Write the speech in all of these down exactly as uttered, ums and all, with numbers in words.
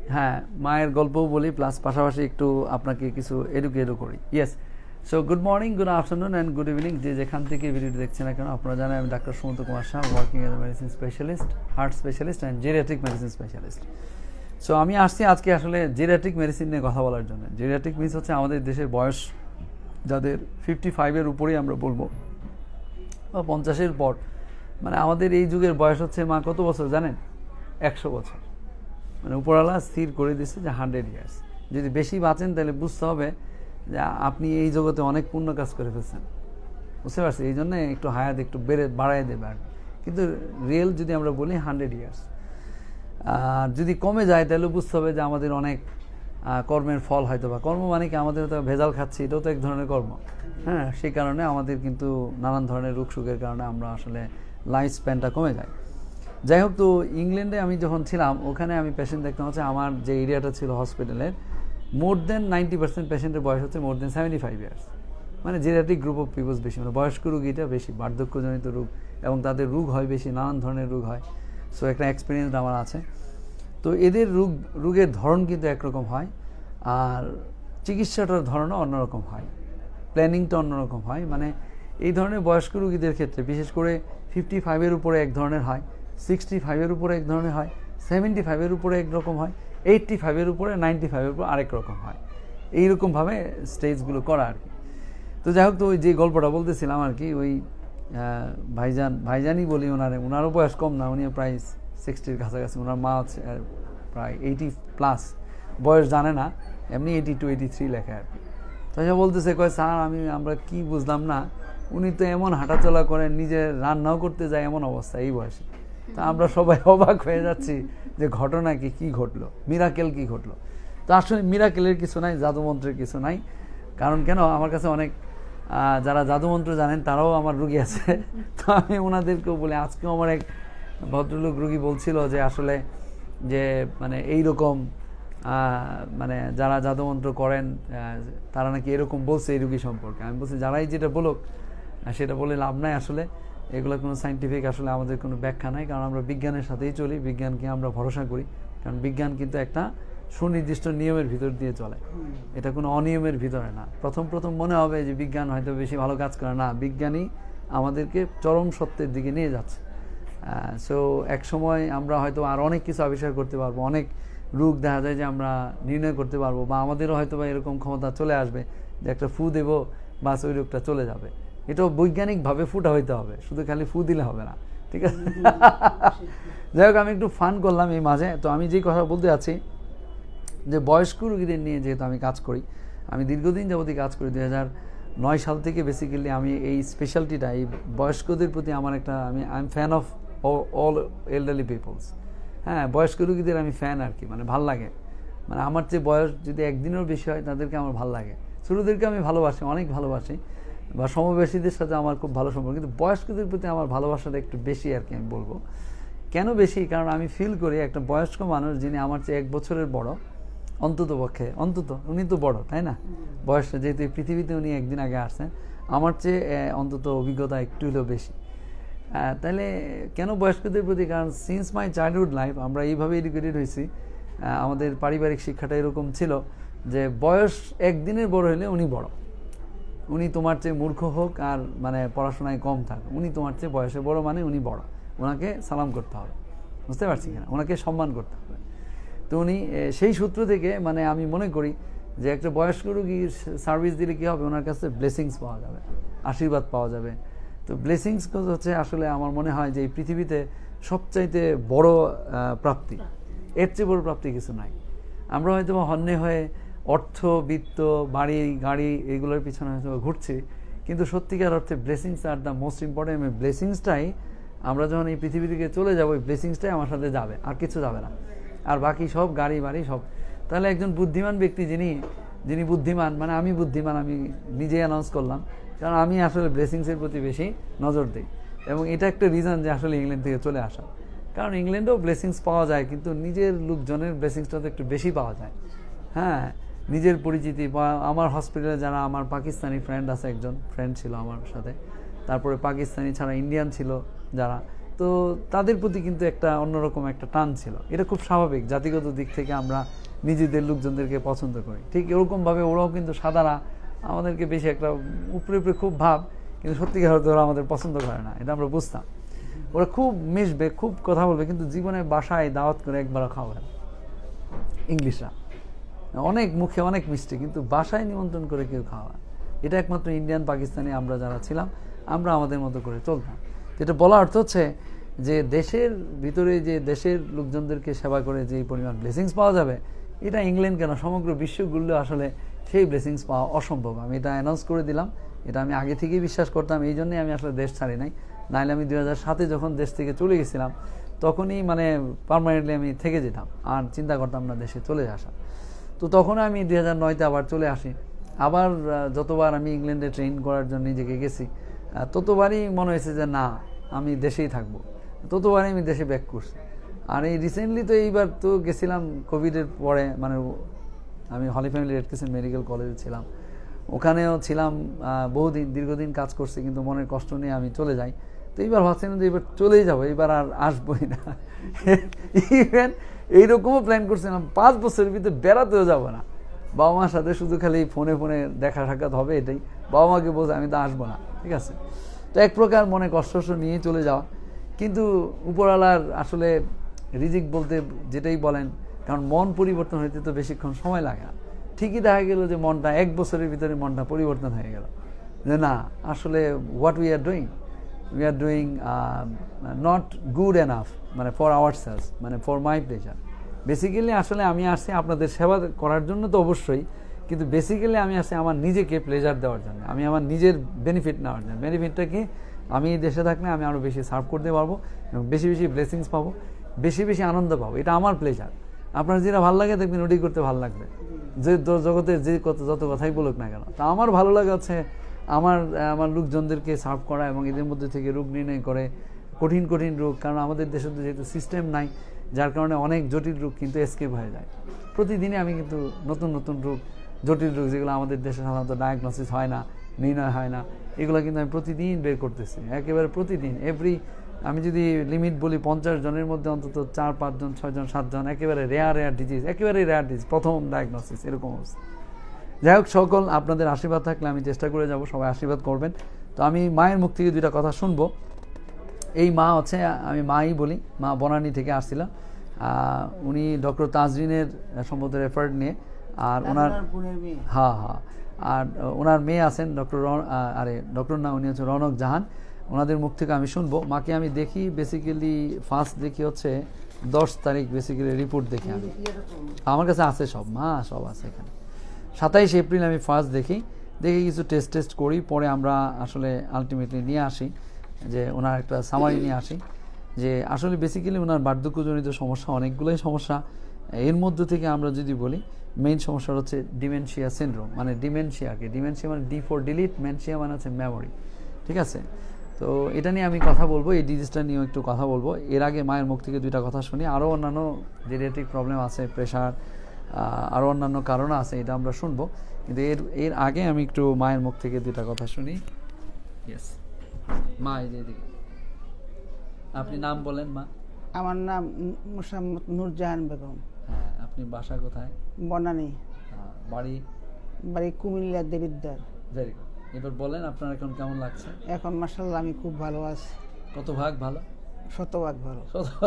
হ্যাঁ, মায়ের গল্পও বলি প্লাস পাশাপাশি একটু আপনাকে কিছু এডুকেটও করি। Yes, so good morning, good afternoon and good evening, যে যেখান থেকে ভিডিওটি দেখছেন না কেন। আপনারা জানেন আমি doctor Sumanta Kumar Shah, working as medicine specialist, heart specialist and geriatric medicine specialist. So আমি আসছি আজকে আসলে জেরিয়াট্রিক মেডিসিন নিয়ে কথা বলার জন্য। জেরিয়াট্রিক মিনস হচ্ছে আমাদের দেশের বয়স যাদের ফিফটি ফাইভের উপরেই আমরা বলবো, বা পঞ্চাশের পর, মানে আমাদের এই যুগের বয়স হচ্ছে মা কত বছর জানেন? একশো বছর। মানে উপরওয়ালা স্থির করে দিচ্ছে যে হান্ড্রেড ইয়ার্স। যদি বেশি বাঁচেন তাহলে বুঝতে হবে যে আপনি এই জগতে অনেক পুণ্য কাজ করে ফেলছেন, বুঝতে পারছি? এই জন্য একটু হায়াত একটু বেড়ে বাড়াই দেবে আর। কিন্তু রিয়েল যদি আমরা বলি হান্ড্রেড ইয়ার্স। আর যদি কমে যায় তাহলে বুঝতে হবে যে আমাদের অনেক কর্মের ফল হয়তো, বা কর্ম মানে কি আমাদের তো ভেজাল খাচ্ছি, এটাও তো এক ধরনের কর্ম। হ্যাঁ, সেই কারণে আমাদের কিন্তু নানান ধরনের রোগ সুখের কারণে আমরা আসলে লাইফ স্প্যানটা কমে যায়। যাই হোক, তো ইংল্যান্ডে আমি যখন ছিলাম ওখানে আমি পেশেন্ট দেখতাম হচ্ছে আমার যে এরিয়াটা ছিল হসপিটালের, মোর দেন নাইনটি পার্সেন্ট পেশেন্টের বয়স হচ্ছে more than seventy five years. মানে জেরিয়াট্রিক গ্রুপ অফ পিপলস বেশি, মানে বয়স্ক রোগীটা বেশি, বার্ধক্যজনিত রোগ, এবং তাদের রোগ হয় বেশি, নানান ধরনের রোগ হয়। সো একটা এক্সপিরিয়েন্স আমার আছে। তো এদের রোগ রোগের ধরন কিন্তু একরকম হয়, আর চিকিৎসাটার ধরনও অন্যরকম হয়, প্ল্যানিংটা অন্যরকম হয়। মানে এই ধরনের বয়স্ক রোগীদের ক্ষেত্রে বিশেষ করে ফিফটি ফাইভের উপরে এক ধরনের হয়, সিক্সটি ফাইভের উপরে এক ধরনের হয়, সেভেন্টি ফাইভের উপরে একরকম হয়, এইট্টি ফাইভের উপরে, নাইনটি ফাইভের উপরে আরেক রকম হয়। এইরকমভাবে স্টেজগুলো করা আর কি। তো যাই হোক, তো ওই যে গল্পটা বলতেছিলাম আর কি, ওই ভাইজান, ভাইজানই বলি ওনারে, ওনারও বয়স কম না, উনি প্রায় সিক্সটির কাছাকাছি। ওনার মা হচ্ছে প্রায় এইটি প্লাস, বয়স জানে না, এমনি এইটি টু এইটি থ্রি লেখা আর কি। তো সে বলতেছে, কয় স্যার আমি আমরা কি বুঝলাম না, উনি তো এমন হাঁটাচলা করেন, নিজে রান্নাও করতে যায় এমন অবস্থা এই বয়সে। তা আমরা সবাই অবাক হয়ে যাচ্ছি যে ঘটনা কি, কি ঘটলো, মিরাকেল কি ঘটলো। তো আসলে মিরাকেলের কিছু নাই, জাদুমন্ত্রের কিছু নাই। কারণ কেন, আমার কাছে অনেক যারা জাদুমন্ত্র জানেন তারাও আমার রুগী আছে। তো আমি ওনাদেরকেও বলে, আজকেও আমার এক ভদ্রলোক রুগী বলছিল যে আসলে যে মানে এইরকম মানে যারা জাদুমন্ত্র করেন তারা নাকি এরকম বলছে এই রুগী সম্পর্কে। আমি বলছি যারাই যেটা বলুক সেটা বলে লাভ নাই, আসলে এগুলো কোনো সাইন্টিফিক আসলে আমাদের কোনো ব্যাখ্যা নাই। কারণ আমরা বিজ্ঞানের সাথেই চলি, বিজ্ঞানকে আমরা ভরসা করি। কারণ বিজ্ঞান কিন্তু একটা সুনির্দিষ্ট নিয়মের ভিতর দিয়ে চলে, এটা কোনো অনিয়মের ভিতরে না। প্রথম প্রথম মনে হবে যে বিজ্ঞান হয়তো বেশি ভালো কাজ করে, না, বিজ্ঞানই আমাদেরকে চরম সত্যের দিকে নিয়ে যাচ্ছে। সো এক সময় আমরা হয়তো আর অনেক কিছু আবিষ্কার করতে পারবো, অনেক রোগ দেখা যায় যে আমরা নির্ণয় করতে পারবো, বা আমাদেরও হয়তো বা এরকম ক্ষমতা চলে আসবে যে একটা ফু দেবো বাস ওই রোগটা চলে যাবে। এটাও বৈজ্ঞানিকভাবে ফুটা হইতে হবে, শুধু খালি ফু দিলে হবে না, ঠিক আছে? যাই হোক, আমি একটু ফান করলাম এই মাঝে। তো আমি যেই কথা বলতে যাচ্ছি যে বয়স্ক রোগীদের নিয়ে যেহেতু আমি কাজ করি, আমি দীর্ঘদিন যাবতীয় কাজ করি, দুই হাজার নয় সাল থেকে বেসিক্যালি আমি এই স্পেশালিটিটা, এই বয়স্কদের প্রতি আমার একটা, আমি I am fan of all elderly peoples. হ্যাঁ, বয়স্ক রোগীদের আমি ফ্যান আর কি, মানে ভাল লাগে। মানে আমার চেয়ে বয়স যদি একদিনেরও বেশি হয় তাদেরকে আমার ভাল লাগে। ছোটোদেরকে আমি ভালোবাসি, অনেক ভালোবাসি, বা সমবয়সীদের সাথে আমার খুব ভালো সম্পর্ক, কিন্তু বয়স্কদের প্রতি আমার ভালোবাসাটা একটু বেশি আর কি। আমি বলবো কেন বেশি, কারণ আমি ফিল করি একটা বয়স্ক মানুষ যিনি আমার চেয়ে এক বছরের বড়, অন্তত পক্ষে, অন্তত উনি তো বড়, তাই না? বয়সটা যেহেতু এই পৃথিবীতে উনি একদিন আগে আসছেন, আমার চেয়ে অন্তত অভিজ্ঞতা একটু হলেও বেশি। তাহলে কেন বয়স্কদের প্রতি, কারণ সিন্স মাই চাইল্ডহুড লাইফ আমরা এইভাবে এডুকেটেড হয়েছি, আমাদের পারিবারিক শিক্ষাটা এরকম ছিল যে বয়স একদিনের বড় হলে উনি বড়, উনি তোমার চেয়ে মূর্খ হোক আর মানে পড়াশোনায় কম থাক, উনি তোমার চেয়ে বয়সে বড় মানে উনি বড়, ওনাকে সালাম করতে হবে, বুঝতে পারছি কিনা, ওনাকে সম্মান করতে হবে। তো উনি সেই সূত্র থেকে, মানে আমি মনে করি যে একটা বয়স্ক রোগীর সার্ভিস দিলে কী হবে, ওনার কাছে ব্লেসিংস পাওয়া যাবে, আশীর্বাদ পাওয়া যাবে। তো ব্লেসিংস হচ্ছে আসলে আমার মনে হয় যে এই পৃথিবীতে সবচাইতে বড় প্রাপ্তি, এর চেয়ে বড় প্রাপ্তি কিছু নাই। আমরা হয়তো হন্যে হয়ে অর্থ, বিত্ত, বাড়ি, গাড়ি এগুলোর পিছনে হয়তো ঘুরছি, কিন্তু সত্যিকার অর্থে ব্লেসিংস আর দ্য মোস্ট ইম্পর্টেন্ট। আমি ব্লেসিংসটাই, আমরা যখন এই পৃথিবী থেকে চলে যাবো, এই ব্লেসিংসটাই আমার সাথে যাবে, আর কিছু যাবে না। আর বাকি সব গাড়ি বাড়ি সব। তাহলে একজন বুদ্ধিমান ব্যক্তি যিনি যিনি বুদ্ধিমান, মানে আমি বুদ্ধিমান, আমি নিজেই অ্যানাউন্স করলাম, কারণ আমি আসলে ব্লেসিংসের প্রতি বেশি নজর দিই। এবং এটা একটা রিজন যে আসলে ইংল্যান্ড থেকে চলে আসা, কারণ ইংল্যান্ডেও ব্লেসিংস পাওয়া যায়, কিন্তু নিজের লোকজনের ব্লেসিংসটা তো একটু বেশি পাওয়া যায়। হ্যাঁ, নিজের পরিচিতি, বা আমার হসপিটালে যারা আমার পাকিস্তানি ফ্রেন্ড আছে, একজন ফ্রেন্ড ছিল আমার সাথে, তারপরে পাকিস্তানি ছাড়া ইন্ডিয়ান ছিল যারা, তো তো তাদের প্রতি কিন্তু একটা অন্যরকম একটা টান ছিল। এটা খুব স্বাভাবিক, জাতিগত দিক থেকে আমরা নিজেদের লোকজনদেরকে পছন্দ করি। ঠিক এরকমভাবে ওরাও কিন্তু সাদারা আমাদেরকে বেশি একটা উপরে উপরে খুব ভাব, কিন্তু সত্যিকার হয়তো ওরা আমাদের পছন্দ করে না, এটা আমরা বুঝতাম। ওরা খুব মিশবে, খুব কথা বলবে, কিন্তু জীবনে বাসায় দাওয়াত করে একবারও খাওয়াবে না। ইংলিশরা অনেক মুখে অনেক মিষ্টি, কিন্তু বাসায় নিমন্ত্রণ করে কেউ খাওয়া, এটা একমাত্র ইন্ডিয়ান পাকিস্তানি আমরা যারা ছিলাম আমরা আমাদের মতো করে চলতাম। এটা বলার অর্থ হচ্ছে যে দেশের ভিতরে যে দেশের লোকজনদেরকে সেবা করে যে পরিমাণ ব্লেসিংস পাওয়া যাবে, এটা ইংল্যান্ড কেন সমগ্র বিশ্বগুলো আসলে সেই ব্লেসিংস পাওয়া অসম্ভব। আমি এটা অ্যানাউন্স করে দিলাম, এটা আমি আগে থেকেই বিশ্বাস করতাম, এই জন্যই আমি আসলে দেশ ছাড়ি নাই। নাহলে আমি দুই হাজার সাতে যখন দেশ থেকে চলে গেছিলাম তখনই মানে পার্মানেন্টলি আমি থেকে যেতাম, আর চিন্তা করতাম না দেশে চলে আসা। তো তখন আমি দুই হাজার নয়তে আবার চলে আসি। আবার যতবার আমি ইংল্যান্ডে ট্রেন করার জন্য নিজেকে গেছি ততবারই মনে হয়েছে যে না, আমি দেশেই থাকবো, ততবারই আমি দেশে ব্যাক করছি। আর এই রিসেন্টলি তো এইবার তো গেছিলাম কোভিডের পরে, মানে আমি holy family red crescent medical কলেজে ছিলাম, ওখানেও ছিলাম বহুদিন, দীর্ঘদিন কাজ করছি, কিন্তু মনের কষ্ট নিয়ে আমি চলে যাই। তো এইবার ভাবছিলাম যে এবার চলেই যাবো, এইবার আর আসবোই না। ইভেন এইরকমও প্ল্যান করছিলাম পাঁচ বছরের ভিতরে বেড়াতেও যাবো না, বাবা মার সাথে শুধু খালি ফোনে ফোনে দেখা সাক্ষাৎ হবে, এটাই। বাবা মাকে বলছে আমি তো আসবো না, ঠিক আছে। তো এক প্রকার মনে কষ্ট নিয়ে চলে যাওয়া, কিন্তু উপরওয়ালার আসলে রিজিক বলতে যেটাই বলেন, কারণ মন পরিবর্তন হইতে তো বেশিক্ষণ সময় লাগে না। ঠিকই দেখা গেল যে মনটা এক বছরের ভিতরে মনটা পরিবর্তন হয়ে গেল, যে না আসলে what we are doing we are doing not good enough, মানে ফর আওয়ার সেলস, মানে ফর মাই প্লেজার। বেসিক্যালি আসলে আমি আসছি আপনাদের সেবা করার জন্য তো অবশ্যই, কিন্তু বেসিক্যালি আমি আসছি আমার নিজেকে প্লেজার দেওয়ার জন্য, আমি আমার নিজের বেনিফিট নেওয়ার জন্য। বেনিফিটটা কি, আমি দেশে থাকলে আমি আরও বেশি সার্ভ করতে পারবো এবং বেশি বেশি ব্লেসিংস পাবো, বেশি বেশি আনন্দ পাবো, এটা আমার প্লেজার। আপনার যেটা ভালো লাগে দেখবেন ওটাই করতে ভালো লাগবে, যে জগতের যে কত যত কথাই বলুক না কেন। তা আমার ভালো লাগে হচ্ছে আমার আমার লোকজনদেরকে সার্ভ করা এবং এদের মধ্যে থেকে রোগ নির্ণয় করে কঠিন কঠিন রোগ, কারণ আমাদের দেশে তো যেহেতু সিস্টেম নাই, যার কারণে অনেক জটিল রোগ কিন্তু এসকেপ হয়ে যায়। প্রতিদিনই আমি কিন্তু নতুন নতুন রোগ, জটিল রোগ যেগুলো আমাদের দেশে সাধারণত ডায়াগনোসিস হয় না, নির্ণয় হয় না, এগুলো কিন্তু আমি প্রতিদিন বের করতেছি, একেবারে প্রতিদিন। এভরি আমি যদি লিমিট বলি পঞ্চাশ জনের মধ্যে অন্তত চার পাঁচজন ছয়জন সাতজন একেবারে রেয়ার রেয়ার ডিজিজ, একেবারে রেয়ার ডিজিজ, প্রথম ডায়াগনোসিস, এরকম অবস্থা। যাই হোক, সকল আপনাদের আশীর্বাদ থাকলে আমি চেষ্টা করে যাব, সবাই আশীর্বাদ করবেন। তো আমি মায়ের মুখ থেকে দুইটা কথা শুনবো। এই মা হচ্ছে, আমি মাই বলি, মা বনানী থেকে আসছিলাম, উনি ডক্টর তাজরিনের সম্ভবত রেফার্ড নিয়ে, আর ওনার হ্যাঁ হ্যাঁ আর ওনার মেয়ে আছেন ডক্টর, আরে ডক্টর না, উনি হচ্ছে রনক জাহান। ওনাদের মুখ থেকে আমি শুনবো। মাকে আমি দেখি বেসিক্যালি ফার্স্ট দেখি হচ্ছে দশ তারিখ, বেসিক্যালি রিপোর্ট দেখি আমি, আমার কাছে আছে সব, মা সব আছে এখানে। সাতাইশ এপ্রিল আমি ফার্স্ট দেখি, দেখে কিছু টেস্ট টেস্ট করি, পরে আমরা আসলে আলটিমেটলি নিয়ে আসি যে ওনার একটা সামারি নিয়ে আসি, যে আসলে বেসিক্যালি ওনার বার্ধক্যজনিত সমস্যা অনেকগুলোই সমস্যা। এর মধ্যে থেকে আমরা যদি বলি মেইন সমস্যা হচ্ছে ডিমেনশিয়া সিনড্রোম, মানে ডিমেনশিয়াকে, ডিমেনশিয়া মানে ডি ফর ডিলিট, মেনশিয়া মানে হচ্ছে মেমোরি, ঠিক আছে। তো এটা নিয়ে আমি কথা বলবো, এই ডিজিজটা নিয়েও একটু কথা বলবো। এর আগে মায়ের মুখ থেকে দুইটা কথা শুনি, আরও অন্যান্য জেরিয়াট্রিক প্রবলেম আছে, প্রেশার, আরও অন্যান্য কারণ আছে, এটা আমরা শুনবো। কিন্তু এর এর আগে আমি একটু মায়ের মুখ থেকে দুইটা কথা শুনি। ইয়েস মা, এই যে এদিকে আপনি নাম বলেন মা। আমার নাম মোসাম্মদ নূরজাহান বেগম। হ্যাঁ, আপনি বাসা কোথায়? বনানী। বাড়ি? বাড়ি কুমিল্লা দেবিদ্দার। Very good. এবার বলেন আপনার এখন কেমন লাগছে? এখন মাশাআল্লাহ আমি খুব ভালো আছি। কত ভাগ ভালো? শতভাগ ভালো।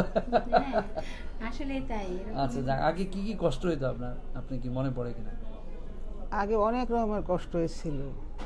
আসলে তাই। আচ্ছা, যাক, আগে কি কি কষ্ট হইতো আপনার, আপনি কি মনে পড়ে কিনা? আগে অনেক রকমের কষ্ট হয়েছিল,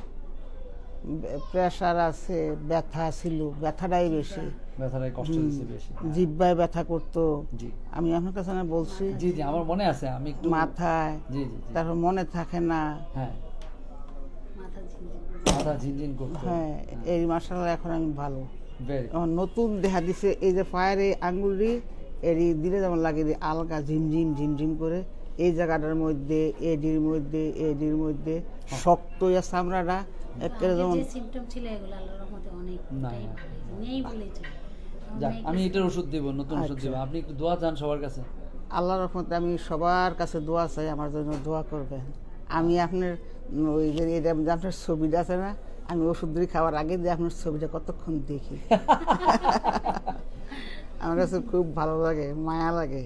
প্রেশার আছে, ব্যথা ছিল, ব্যথাটাই বেশি, ব্যথাটাই কষ্ট দিচ্ছে বেশি, জিহ্বায় ব্যথা করতো। জি, আমি আপনার কাছে না বলছি। জি জি, আমার মনে আছে, আমি একটু মাথায়, জি জি, তারপর মনে থাকে না, হ্যাঁ মাথা ঝিনঝিন মাথা ঝিনঝিন করতো। হ্যাঁ, এই মাশাআল্লাহ এখন আমি ভালো। ভেরি এখন নতুন দেখা দিছে, এই যে পায়ের এই আঙ্গুলটি এরই দিলে যেমন লাগে যে আলগা ঝিমঝিম ঝিমঝিম করে, এই জায়গাটার মধ্যে, এডির মধ্যে, এডির মধ্যে শক্ত ইয়া চামড়াটা একেবারে যেমন। যে সিম্পটম ছিল এগুলো আল্লাহর রহমতে অনেকটাই ভালো, নেই বলেছে। যাক, আমি এটার ওষুধ দেব, নতুন ওষুধ দেব, আপনি একটু দোয়া চান সবার কাছে। আল্লাহর রহমতে আমি সবার কাছে দোয়া চাই, আমার জন্য দোয়া করবেন। আমি আপনার ওই যে এটা আপনার ছবিটা আছে না, আমি ওষুধ দিয়ে খাওয়ার আগে যে আপনার ছবিটা কতক্ষণ দেখি। আমার কাছে খুব ভালো লাগে, মায়া লাগে।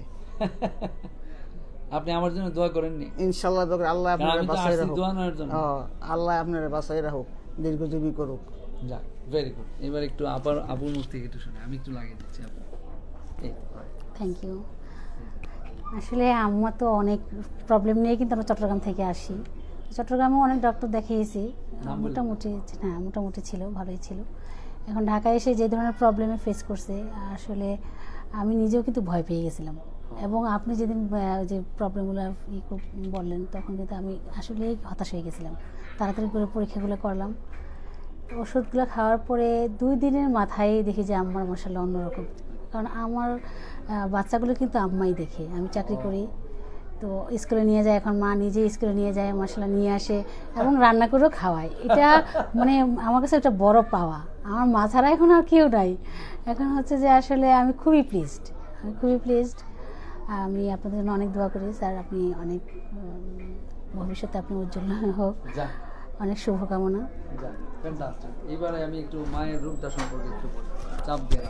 আপনি আমার জন্য দোয়া করেননি? ইনশাআল্লাহ দোয়া, আল্লাহ কারণ আপনার আমি তো বাঁচাই আসছি রাখুক। দোয়া নেওয়ার জন্য। ও, আল্লাহ আপনার বাঁচাই রাখুক, দীর্ঘজীবী করুক। যাক, ভেরি গুড। এবার একটু আবার আপুর মুখ থেকে একটু শুনে, আমি একটু লাগিয়ে দিচ্ছি আপু। এই থ্যাংক ইউ। আসলে আমার তো অনেক প্রবলেম নিয়ে কিন্তু আমরা চট্টগ্রাম থেকে আসি। চট্টগ্রামে অনেক ডক্টর দেখিয়েছি, নাম বলবেন? মোটামুটি হ্যাঁ মোটামুটি ছিল, ভালোই ছিল। এখন ঢাকায় এসে যে ধরনের প্রবলেমে ফেস করছে, আসলে আমি নিজেও কিন্তু ভয় পেয়ে গেছিলাম। এবং আপনি যেদিন আহ, যে প্রবলেমগুলো ই কর- বললেন, তখন কিন্তু আমি আসলেই হতাশ হয়ে গেছিলাম। তাড়াতাড়ি করে পরীক্ষাগুলো করলাম। ওষুধগুলো খাওয়ার পরে দুই দিনের মাথায় দেখি যে আমার মাসাল্লাহ অন্যরকম। কারণ আমার আহ, বাচ্চাগুলো কিন্তু আম্মাই দেখে, আমি চাকরি করি তো স্কুলে নিয়ে যায়, এখন মা নিজে স্কুলে নিয়ে যায়, মাসাল্লাহ নিয়ে আসে এবং রান্না করেও খাওয়ায়। এটা মানে আমার কাছে একটা বড় পাওয়া। আমার মা ছাড়া এখন আর কেউ নাই। এখন হচ্ছে যে আসলে আমি খুবই প্লিজড, আমি খুবই প্লিজড। আমি আপনাদের জন্য অনেক দোয়া করি স্যার, আপনি অনেক উম, ভবিষ্যতে আপনি উজ্জ্বল হোক, যাক, অনেক শুভকামনা। যাক, fantastic। এবারে আমি একটু মায়ের রূপটা সম্পর্কে একটু বলি, চাপ দিয়ে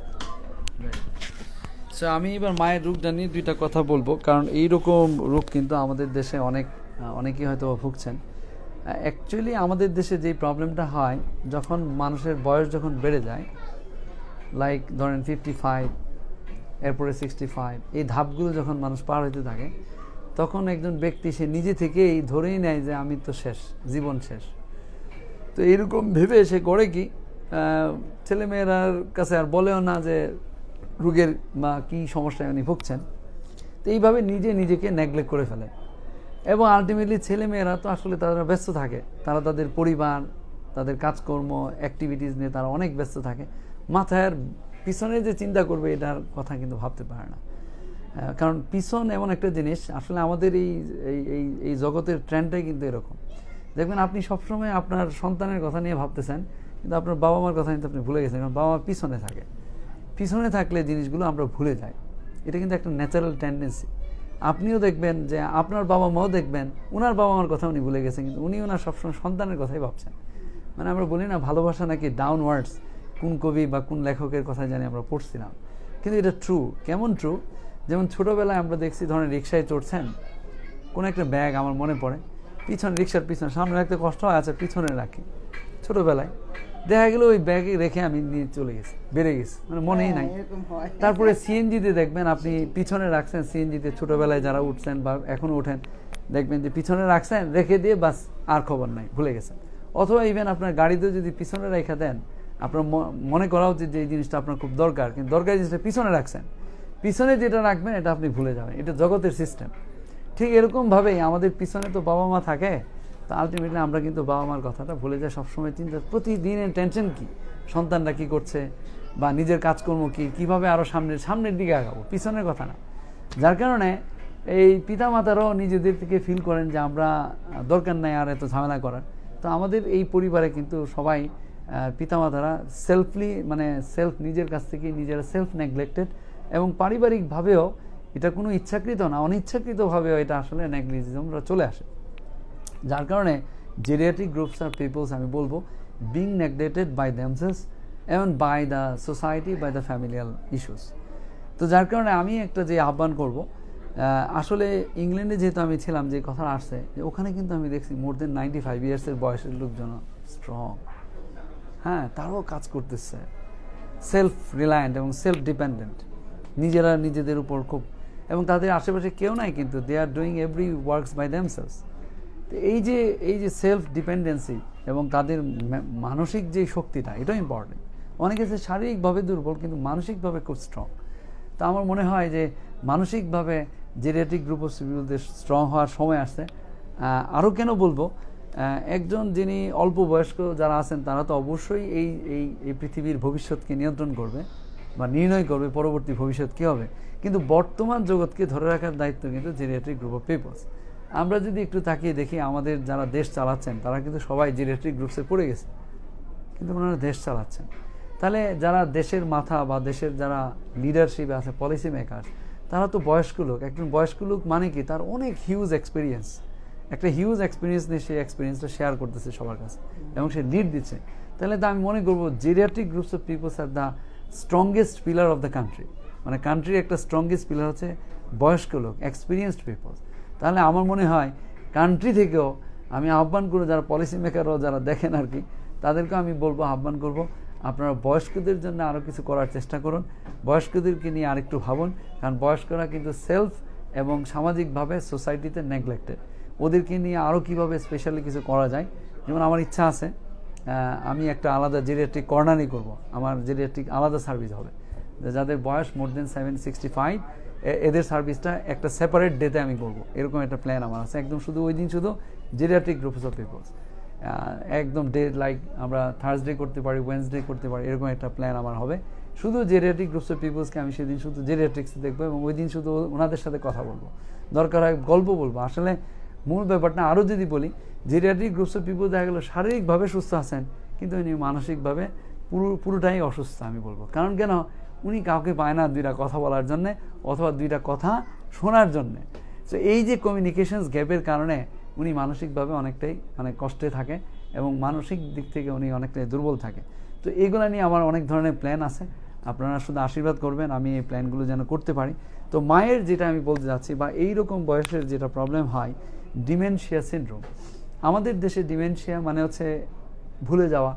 সো আমি এবার মায়ের রোগটা নিয়ে দুইটা কথা বলবো, কারণ এইরকম রোগ কিন্তু আমাদের দেশে অনেক অনেকেই হয়তো ভুগছেন। অ্যাকচুয়ালি আমাদের দেশে যেই প্রবলেমটা হয়, যখন মানুষের বয়স যখন বেড়ে যায়, লাইক ধরেন ফিফটি ফাইভ, এরপরে সিক্সটি ফাইভ, এই ধাপগুলো যখন মানুষ পার হইতে থাকে, তখন একজন ব্যক্তি সে নিজে থেকেই ধরেই নেয় যে আমি তো শেষ, জীবন শেষ। তো এইরকম ভেবে সে করে কি, ছেলেমেয়েরার কাছে আর বলেও না যে রোগের বা কী সমস্যায় উনি ভুগছেন। তো এইভাবে নিজে নিজেকে নেগলেক্ট করে ফেলে এবং আলটিমেটলি ছেলেমেয়েরা তো আসলে তারা ব্যস্ত থাকে, তারা তাদের পরিবার, তাদের কাজকর্ম, অ্যাক্টিভিটিস নিয়ে তারা অনেক ব্যস্ত থাকে। মাথায় পিছনে যে চিন্তা করবে এটার কথা কিন্তু ভাবতে পারে না। কারণ পিছন এমন একটা জিনিস, আসলে আমাদের এই এই এই জগতের ট্রেন্ডটাই কিন্তু এরকম। দেখবেন আপনি সবসময় আপনার সন্তানের কথা নিয়ে ভাবতেছেন, কিন্তু আপনার বাবা মার কথা কিন্তু আপনি ভুলে গেছেন, কারণ বাবা মা পিছনে থাকে। পিছনে থাকলে জিনিসগুলো আমরা ভুলে যাই, এটা কিন্তু একটা ন্যাচারাল টেন্ডেন্সি। আপনিও দেখবেন যে আপনার বাবা মাও দেখবেন ওনার বাবা মার কথা উনি ভুলে গেছেন, কিন্তু উনি ওনার সবসময় সন্তানের কথাই ভাবছেন। মানে আমরা বলি না ভালোবাসা নাকি ডাউনওয়ার্ডস, কোন কবি বা কোন লেখকের কথা জানি আমরা পড়ছিলাম, কিন্তু এটা ট্রু। কেমন ট্রু? যেমন ছোটোবেলায় আমরা দেখছি, ধরেন রিক্সায় চড়ছেন, কোনো একটা ব্যাগ আমার মনে পড়ে, পিছনে রিক্সার পিছনে, সামনে রাখতে কষ্ট হয়, আচ্ছা পিছনে রাখি। ছোটোবেলায় দেখা গেল ওই ব্যাগে রেখে আমি নিয়ে চলে গেছি, বেড়ে গেছি, মানে মনেই নাই। তারপরে সিএনজিতে দেখবেন আপনি পিছনে রাখছেন, সিএনজিতে ছোটোবেলায় যারা উঠছেন বা এখনও উঠেন, দেখবেন যে পিছনে রাখছেন, রেখে দিয়ে বাস আর খবর নাই, ভুলে গেছেন। অথবা ইভেন আপনার গাড়িতেও যদি পিছনে রেখে দেন, আপনার মনে করা উচিত যে এই জিনিসটা আপনার খুব দরকার, কিন্তু দরকারি জিনিসটা পিছনে রাখছেন, পিছনে যেটা রাখবেন এটা আপনি ভুলে যাবেন। এটা জগতের সিস্টেম। ঠিক এরকমভাবেই আমাদের পিছনে তো বাবা মা থাকে, তো আলটিমেটলি আমরা কিন্তু বাবা মার কথাটা ভুলে যাই সবসময়। চিন্তা, প্রতিদিনের টেনশন কি, সন্তানরা কি করছে বা নিজের কাজকর্ম কি, কিভাবে আরও সামনের সামনের দিকে আগাবো, পিছনের কথা না। যার কারণে এই পিতামাতারাও নিজেদের থেকে ফিল করেন যে আমরা দরকার নাই আর এত ঝামেলা করার। তো আমাদের এই পরিবারে কিন্তু সবাই পিতামাতারা সেলফলি, মানে সেলফ, নিজের কাছ থেকে নিজেরা সেলফ নেগলেক্টেড, এবং পারিবারিকভাবেও এটা কোনো ইচ্ছাকৃত না, অনিচ্ছাকৃতভাবেও এটা আসলে নেগলিজিজমরা চলে আসে। যার কারণে জেরিয়াট্রিক গ্রুপস আর পিপলস, আমি বলবো, বিং নেগলেক্টেড বাই দেমসেলস এবং by the society, by the familial issues. তো যার কারণে আমি একটা যে আহ্বান করব, আসলে ইংল্যান্ডে যেহেতু আমি ছিলাম, যে কথা আসছে যে ওখানে কিন্তু আমি দেখছি মোর দেন নাইনটি ফাইভ ইয়ার্সের বয়সের লোকজন স্ট্রং, হ্যাঁ, তারাও কাজ করতেছে, সেলফ রিলায়েন্ট এবং সেলফ ডিপেন্ডেন্ট, নিজেরা নিজেদের উপর খুব, এবং তাদের আশেপাশে কেউ নাই, কিন্তু they are doing every works by themselves. তো এই যে এই যে সেলফ ডিপেন্ডেন্সি এবং তাদের মানসিক যে শক্তিটা, এটাও ইম্পর্টেন্ট। অনেকে যে শারীরিকভাবে দুর্বল কিন্তু মানসিকভাবে খুব স্ট্রং। তো আমার মনে হয় যে মানসিকভাবে জেরিয়াট্রিক গ্রুপ অফ পিপলদের স্ট্রং হওয়ার সময় আসছে। আরও কেন বলবো, একজন যিনি অল্প বয়স্ক যারা আছেন, তারা তো অবশ্যই এই এই এই পৃথিবীর ভবিষ্যৎকে নিয়ন্ত্রণ করবে বা নির্ণয় করবে পরবর্তী ভবিষ্যৎ কী হবে, কিন্তু বর্তমান জগৎকে ধরে রাখার দায়িত্ব কিন্তু জেরিয়াট্রিক গ্রুপ অফ পিপলস। আমরা যদি একটু তাকিয়ে দেখি, আমাদের যারা দেশ চালাচ্ছেন তারা কিন্তু সবাই জেরিয়াট্রিক গ্রুপসে পড়ে গেছে, কিন্তু ওনারা দেশ চালাচ্ছেন। তাহলে যারা দেশের মাথা বা দেশের যারা লিডারশিপ আছে, পলিসি মেকার, তারা তো বয়স্ক লোক। একজন বয়স্ক লোক মানে কি, তার অনেক হিউজ এক্সপিরিয়েন্স, একটা হিউজ এক্সপিরিয়েন্স নিয়ে সেই এক্সপিরিয়েন্সটা শেয়ার করতেছে সবার কাছে এবং সে লিড দিচ্ছে। তাহলে তো আমি মনে করবো geriatric groups of peoples are the strongest pillar of the country, মানে কান্ট্রির একটা স্ট্রংগেস্ট পিলার হচ্ছে বয়স্ক লোক, এক্সপিরিয়েন্সড পিপলস। তাহলে আমার মনে হয় কান্ট্রি থেকেও আমি আহ্বান করবো, যারা পলিসি মেকারও যারা দেখেন আর কি, তাদেরকে আমি বলবো, আহ্বান করব, আপনারা বয়স্কদের জন্য আরও কিছু করার চেষ্টা করুন, বয়স্কদেরকে নিয়ে আরেকটু ভাবুন, কারণ বয়স্করা কিন্তু সেলফ এবং সামাজিকভাবে সোসাইটিতে নেগলেক্টেড। ওদেরকে নিয়ে আরও কীভাবে স্পেশালি কিছু করা যায়, যেমন আমার ইচ্ছা আছে আমি একটা আলাদা জেরিয়াট্রিক কর্নারই করব, আমার জেরিয়াট্রিক আলাদা সার্ভিস হবে, যাদের বয়স more than seven sixty five এদের সার্ভিসটা একটা সেপারেট ডেতে আমি করব, এরকম একটা প্ল্যান আমার আছে। একদম শুধু ওই দিন শুধু জেরিয়াট্রিক গ্রুপস অফ পিপলস, একদম ডে লাইক আমরা থার্সডে করতে পারি, ওয়েনসডে করতে পারি, এরকম একটা প্ল্যান আমার হবে। শুধু জেরিয়াট্রিক গ্রুপস অফ পিপলসকে আমি সেদিন শুধু জেরিয়াট্রিক্স দেখবো এবং ওই দিন শুধু ওনাদের সাথে কথা বলবো, দরকার হয় গল্প বলবো। আসলে মূল ব্যাপারটা আরও যদি বলি, জেরিয়াট্রিক গ্রুপস অফ পিপল দেখা গেলো শারীরিকভাবে সুস্থ আছেন, কিন্তু উনি মানসিকভাবে পুরো পুরোটাই অসুস্থ আমি বলবো। কারণ কেন, উনি কাউকে পায় না দুইটা কথা বলার জন্যে অথবা দুইটা কথা শোনার জন্যে। তো এই যে কমিউনিকেশনস গ্যাপের কারণে উনি মানসিকভাবে অনেকটাই মানে কষ্টে থাকে এবং মানসিক দিক থেকে উনি অনেকটাই দুর্বল থাকে। তো এগুলো নিয়ে আমার অনেক ধরনের প্ল্যান আছে, আপনারা শুধু আশীর্বাদ করবেন আমি এই প্ল্যানগুলো যেন করতে পারি। তো মায়ের যেটা আমি বলতে যাচ্ছি বা এইরকম বয়সের যেটা প্রবলেম হয়, ডিমেনশিয়া সিনড্রোম। আমাদের দেশে ডিমেনশিয়া মানে হচ্ছে ভুলে যাওয়া।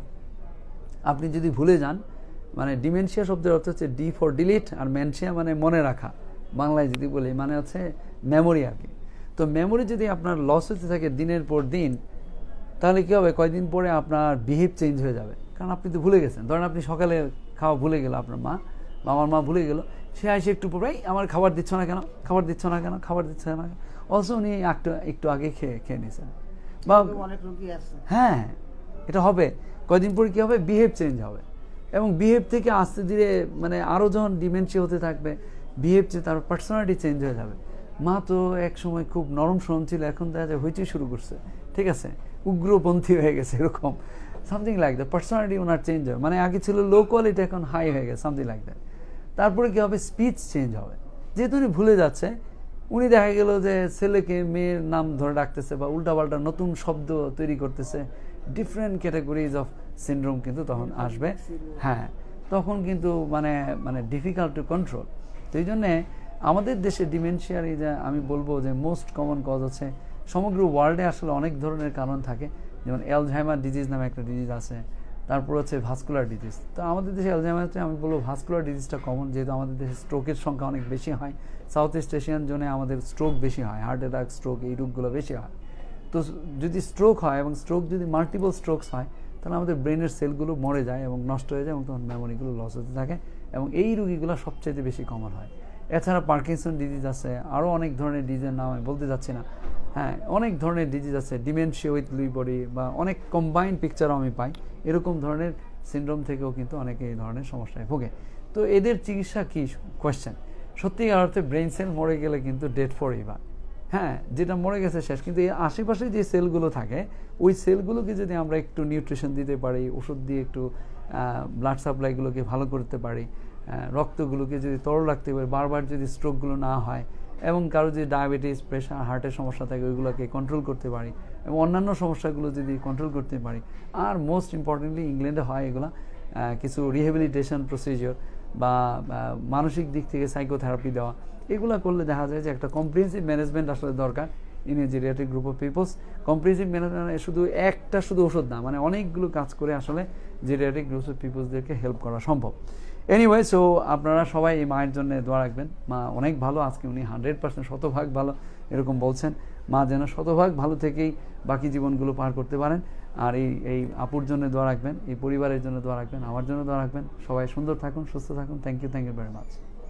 আপনি যদি ভুলে যান, মানে ডিমেনশিয়া শব্দের অর্থ হচ্ছে ডি ফর ডিলিট, আর মেনশিয়া মানে মনে রাখা, বাংলায় যদি বলি মানে হচ্ছে মেমোরি আর কি। তো মেমোরি যদি আপনার লস হতে থাকে দিনের পর দিন, তাহলে কী হবে, কয়েকদিন পরে আপনার বিহেভ চেঞ্জ হয়ে যাবে, কারণ আপনি তো ভুলে গেছেন। ধরেন আপনি সকালে খাওয়া ভুলে গেল আপনার মা বা আমার মা ভুলে গেল, সে আসে একটু পরে আমার খাবার দিচ্ছ না কেন, খাবার দিচ্ছ না কেন, খাবার দিচ্ছ না কেন, অথচ উনি একটু একটু আগে খেয়ে খেয়ে নিয়েছেন বা অনেক রোগী আছে। হ্যাঁ, এটা হবে, কয়েকদিন পরে কী হবে, বিহেভ চেঞ্জ হবে এবং বিহেভ থেকে আস্তে ধীরে মানে আরও যখন ডিমেনশিয়া হতে থাকবে, বিহেভ চেঞ্জ, তার পার্সোনালিটি চেঞ্জ হয়ে যাবে। মা তো এক সময় খুব নরম সরম ছিল, এখন দেখা যায় হইচই শুরু করছে, ঠিক আছে, উগ্রপন্থী হয়ে গেছে, এরকম সামথিং লাইক দ্যাট। পার্সোনালিটি ওনার চেঞ্জ হবে, মানে আগে ছিল লো কোয়ালিটি, এখন হাই হয়ে গেছে, সামথিং লাইক দ্যাট। তারপরে কী হবে, স্পিচ চেঞ্জ হবে, যেহেতু উনি ভুলে যাচ্ছে, উনি দেখা গেল যে ছেলেকে মেয়ের নাম ধরে ডাকতেছে বা উল্টাপাল্টা নতুন শব্দ তৈরি করতেছে, ডিফারেন্ট ক্যাটাগরিজ অফ সিনড্রোম কিন্তু তখন আসবে। হ্যাঁ, তখন কিন্তু মানে মানে ডিফিকাল্ট টু কন্ট্রোল। তো এই জন্যে আমাদের দেশে ডিমেনশিয়ার এই যে আমি বলবো যে মোস্ট কমন কজ হচ্ছে, সমগ্র ওয়ার্ল্ডে আসলে অনেক ধরনের কারণ থাকে, যেমন অ্যালঝাইমার ডিজিজ নামে একটা ডিজিজ আছে, তারপর হচ্ছে ভাস্কুলার ডিজিজ। তো আমাদের দেশে অ্যালঝাইমারতে আমি বলবো ভাস্কুলার ডিজিজটা কমন, যেহেতু আমাদের দেশে স্ট্রোকের সংখ্যা অনেক বেশি হয়, সাউথ ইস্ট এশিয়ান জোনে আমাদের স্ট্রোক বেশি হয়, হার্ট অ্যাটাক, স্ট্রোক, এই রোগগুলো বেশি হয়। তো যদি স্ট্রোক হয় এবং স্ট্রোক যদি মাল্টিপল স্ট্রোকস হয়, তাহলে আমাদের ব্রেনের সেলগুলো মরে যায় এবং নষ্ট হয়ে যায় এবং তখন মেমোরিগুলো লস হতে থাকে এবং এই রোগীগুলো সবচেয়ে বেশি কমন হয়। এছাড়া পার্কিনসন ডিজিজ আছে, আরও অনেক ধরনের ডিজিজের নাম আমি বলতে যাচ্ছি না। হ্যাঁ, অনেক ধরনের ডিজিজ আছে, ডিমেনশিয়া উইথ লুই বডি বা অনেক কম্বাইন্ড পিকচারও আমি পাই, এরকম ধরনের সিনড্রোম থেকেও কিন্তু অনেকে এই ধরনের সমস্যায় ভোগে। তো এদের চিকিৎসা কী কোয়েশ্চেন, সত্যিকার অর্থে ব্রেন সেল মরে গেলে কিন্তু ডেড ফর এভার। হ্যাঁ, যেটা মরে গেছে শেষ, কিন্তু এই আশেপাশে যে সেলগুলো থাকে ওই সেলগুলোকে যদি আমরা একটু নিউট্রিশন দিতে পারি, ওষুধ দিয়ে একটু ব্লাড সাপ্লাইগুলোকে ভালো করতে পারি, রক্তগুলোকে যদি তরল রাখতে পারি, বারবার যদি স্ট্রোকগুলো না হয় এবং কারো যদি ডায়াবেটিস, প্রেশার, হার্টের সমস্যা থাকে ওইগুলোকে কন্ট্রোল করতে পারি এবং অন্যান্য সমস্যাগুলো যদি কন্ট্রোল করতে পারি, আর মোস্ট ইম্পর্টেন্টলি ইংল্যান্ডে হয় এগুলো কিছু রিহ্যাবিলিটেশন প্রসিজিওর বা মানসিক দিক থেকে সাইকোথেরাপি দেওয়া, এগুলো করলে দেখা যায় যে একটা কম্প্রিহেন্সিভ ম্যানেজমেন্ট আসলে দরকার in a geriatric group of peoples. Comprehensive management শুধু একটা শুধু ওষুধ না, মানে অনেকগুলো কাজ করে আসলে জেরিয়াট্রিক গ্রুপ অফ পিপলসদেরকে হেল্প করা সম্ভব। এনিওয়ে, সো আপনারা সবাই এই মায়ের জন্য দোয়া রাখবেন। মা অনেক ভালো, আজকে উনি হান্ড্রেড পার্সেন্ট শতভাগ ভালো এরকম বলছেন। মা যেন শতভাগ ভালো থেকেই বাকি জীবনগুলো পার করতে পারেন। আর এই এই আপুর জন্য দোয়া রাখবেন, এই পরিবারের জন্য দোয়া রাখবেন, আমার জন্য দোয়া রাখবেন। সবাই সুন্দর থাকুন, সুস্থ থাকুন। Thank you, thank you very much.